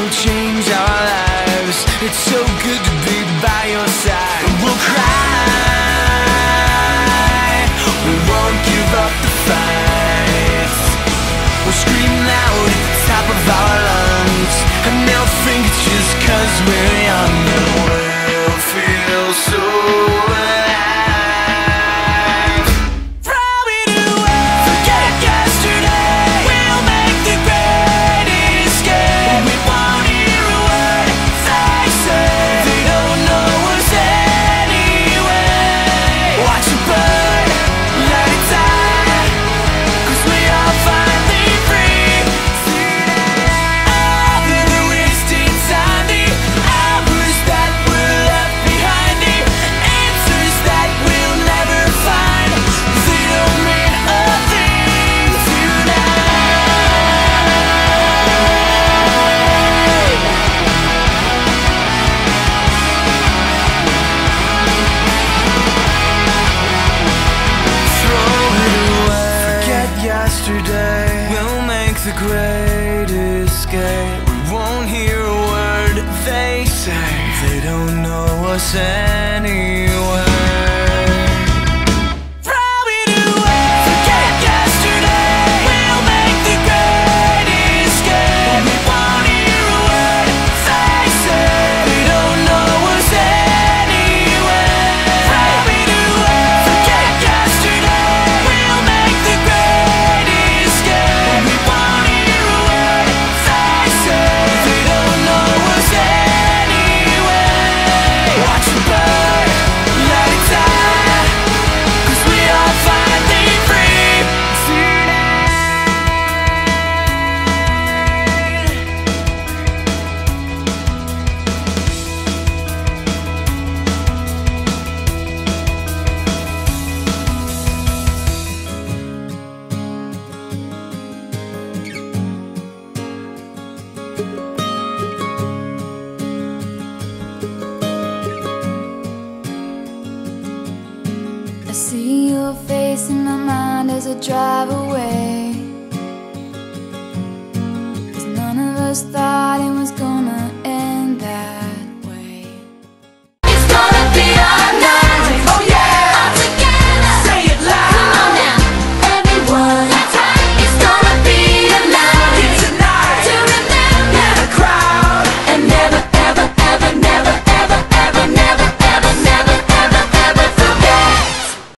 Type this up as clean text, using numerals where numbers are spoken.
will change our lives. It's so good to be by your side. We'll cry, we won't give up the fight. We'll scream loud at the top of our lungs, and they'll think it's just 'cause we're young. And we'll feel so alive. Throw it away, forget yesterday. We'll make the great escape. We won't hear a word they say. They don't know us anyway. Watch it burn, let it die, 'cause we are finally free today. All the wasted time, the hours that were left behind, the answers that we'll never find. They don't mean a thing tonight. Throw it away, forget yesterday. We'll make the great escape. We won't hear a word they say. They don't know us anyway. Throw it away, forget yesterday. We'll make the great escape. We won't hear a word they say. They don't know us anyway. Throw it away, forget yesterday. We'll make the great escape. We won't hear a word they say. They don't know us anyway. Watch it burn, let it die, 'cause we are finally free I see your face in my mind as I drive away, 'cause none of us thought it was going